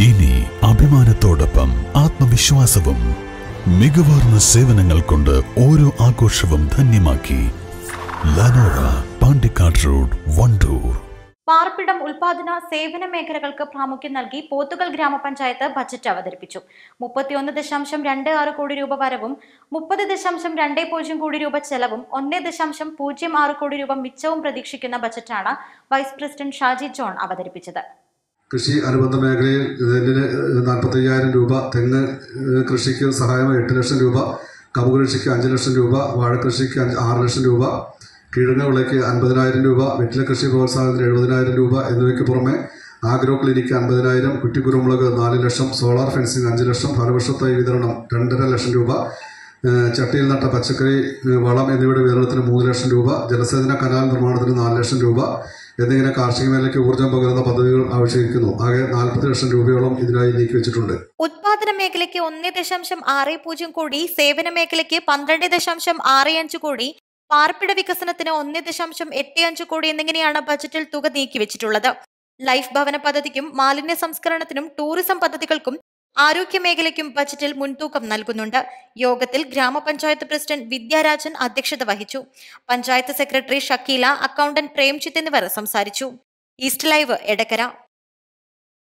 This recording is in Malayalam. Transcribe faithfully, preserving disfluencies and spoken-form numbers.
ഇനി അഭിമാനത്തോടൊപ്പം ആത്മവിശ്വാസവും. മികവാർന്ന സേവനങ്ങൾ കൊണ്ട് ഓരോ ആഘോഷവും ധന്യമാക്കി. ലനോറ, പാണ്ടിക്കാട് റോഡ്, വണ്ടൂർ. പാർപ്പിടം, ഉൽപാദന, സേവന മേഖലകൾക്ക് പ്രാമുഖ്യം നൽകി പോത്തുകൽ ഗ്രാമപഞ്ചായത്ത് ബജറ്റ് അവതരിപ്പിച്ചു. മുപ്പത്തിയൊന്ന് ദശാംശം രണ്ട് ആറ് കോടി രൂപ വരവും മുപ്പത് ദശാംശം രണ്ട് പൂജ്യം കോടി രൂപ ചെലവും ഒന്ന് ദശാംശം പൂജ്യം ആറ് കോടി രൂപ മിച്ചവും പ്രതീക്ഷിക്കുന്ന ബജറ്റാണ് വൈസ് പ്രസിഡന്റ് ഷാജി ജോൺ അവതരിപ്പിച്ചത്. കൃഷി അനുബന്ധ മേഖലയിൽ നെല്ലിന് നാൽപ്പത്തി അയ്യായിരം രൂപ, തെങ്ങ് കൃഷിക്ക് സഹായമായി എട്ട് ലക്ഷം രൂപ, കവുങ്ങ് കൃഷിക്ക് അഞ്ച് ലക്ഷം രൂപ, വാഴക്കൃഷിക്ക് ആറ് ലക്ഷം രൂപ, കിഴങ്ങ് വിളയ്ക്ക് അൻപതിനായിരം രൂപ, വെറ്റില കൃഷി പ്രോത്സാഹനത്തിന് എഴുപതിനായിരം രൂപ എന്നിവയ്ക്ക് പുറമെ ആഗ്രോ ക്ലിനിക്ക് അൻപതിനായിരം, കുറ്റിക്കുരുമുളക് നാല് ലക്ഷം, സോളാർ ഫെൻസിംഗ് അഞ്ച് ലക്ഷം, ഫലവൃക്ഷത്തൈ വിതരണം രണ്ടര ലക്ഷം രൂപ, ചട്ടിയിൽ നട്ട പച്ചക്കറി വളം എന്നിവയുടെ വിതരണത്തിന് മൂന്ന് ലക്ഷം രൂപ, ജലസേചന കനാൽ നിർമ്മാണത്തിന് നാല് ലക്ഷം രൂപ എന്നിങ്ങനെ കാർഷിക മേഖലയ്ക്ക് ഊർജ്ജം പകരുന്ന പദ്ധതികൾ ആവിഷ്കരിക്കുന്നു. ആകെ നാൽപ്പത് ലക്ഷം രൂപയോളം ഇതിനായി നീക്കിവെച്ചിട്ടുണ്ട്. ഉത്പാദന മേഖലയ്ക്ക് ഒന്ന് ദശാംശം ആറ് പൂജ്യം കോടി, സേവന മേഖലയ്ക്ക് പന്ത്രണ്ട് ദശാംശം ആറ് അഞ്ച് കോടി, പാർപ്പിട വികസനത്തിന് ഒന്ന് ദശാംശം എട്ട് അഞ്ച് കോടി എന്നിങ്ങനെയാണ് ബജറ്റിൽ തുക നീക്കിവെച്ചിട്ടുള്ളത്. ലൈഫ് ഭവന പദ്ധതിക്കും മാലിന്യ സംസ്കരണത്തിനും ടൂറിസം പദ്ധതികൾക്കും ആരോഗ്യ മേഖലയ്ക്കും ബജറ്റിൽ മുൻതൂക്കം നൽകുന്നുണ്ട്. യോഗത്തിൽ ഗ്രാമപഞ്ചായത്ത് പ്രസിഡന്റ് വിദ്യാരാജൻ അധ്യക്ഷത വഹിച്ചു. പഞ്ചായത്ത് സെക്രട്ടറി ഷക്കീല, അക്കൗണ്ടന്റ് പ്രേംജിത്ത് എന്നിവർ സംസാരിച്ചു. East live, Edakkara.